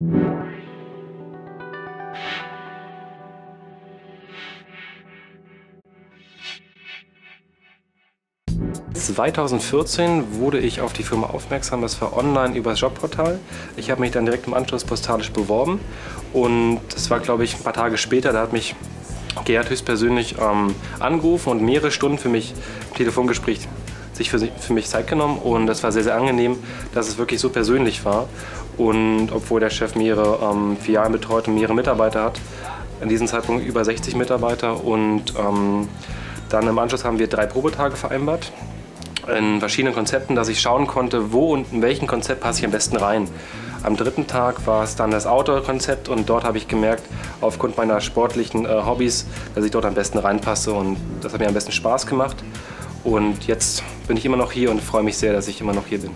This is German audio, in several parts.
2014 wurde ich auf die Firma aufmerksam, das war online über das Jobportal. Ich habe mich dann direkt im Anschluss postalisch beworben und das war, glaube ich, ein paar Tage später, da hat mich Gerhard höchstpersönlich angerufen und mehrere Stunden für mich im Telefongespräch sich für mich Zeit genommen und das war sehr, sehr angenehm, dass es wirklich so persönlich war und obwohl der Chef mehrere Filialen betreut und mehrere Mitarbeiter hat, in diesem Zeitpunkt über 60 Mitarbeiter und dann im Anschluss haben wir 3 Probetage vereinbart in verschiedenen Konzepten, dass ich schauen konnte, wo und in welchem Konzept passe ich am besten rein. Am 3. Tag war es dann das Outdoor-Konzept und dort habe ich gemerkt, aufgrund meiner sportlichen Hobbys, dass ich dort am besten reinpasse und das hat mir am besten Spaß gemacht. Und jetzt bin ich immer noch hier und freue mich sehr, dass ich immer noch hier bin.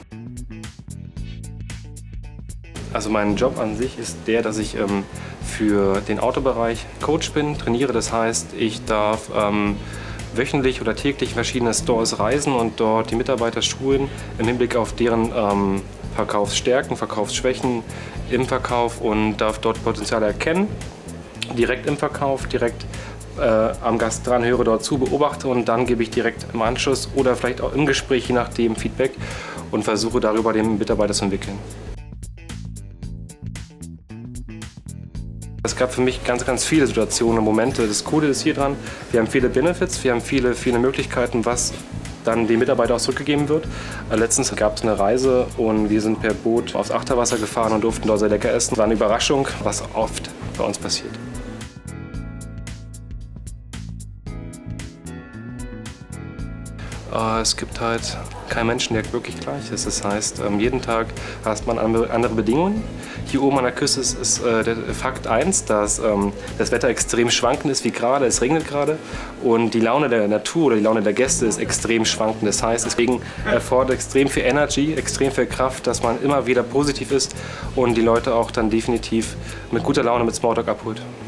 Also mein Job an sich ist der, dass ich für den Autobereich Coach bin, trainiere. Das heißt, ich darf wöchentlich oder täglich in verschiedene Stores reisen und dort die Mitarbeiter schulen im Hinblick auf deren Verkaufsstärken, Verkaufsschwächen im Verkauf und darf dort Potenziale erkennen, direkt im Verkauf, direkt am Gast dran, höre dort zu, beobachte und dann gebe ich direkt im Anschluss oder vielleicht auch im Gespräch, je nachdem, Feedback und versuche darüber den Mitarbeiter zu entwickeln. Es gab für mich ganz, ganz viele Situationen und Momente. Das Coole ist hier dran, wir haben viele Benefits, wir haben viele Möglichkeiten, was dann dem Mitarbeiter auch zurückgegeben wird. Letztens gab es eine Reise und wir sind per Boot aufs Achterwasser gefahren und durften dort sehr lecker essen. War eine Überraschung, was oft bei uns passiert. Es gibt halt keinen Menschen, der wirklich gleich ist. Das heißt, jeden Tag hat man andere Bedingungen. Hier oben an der Küste ist der Fakt 1, dass das Wetter extrem schwankend ist, wie gerade, es regnet gerade. Und die Laune der Natur oder die Laune der Gäste ist extrem schwankend. Das heißt, deswegen erfordert extrem viel Energy, extrem viel Kraft, dass man immer wieder positiv ist und die Leute auch dann definitiv mit guter Laune mit Smalltalk abholt.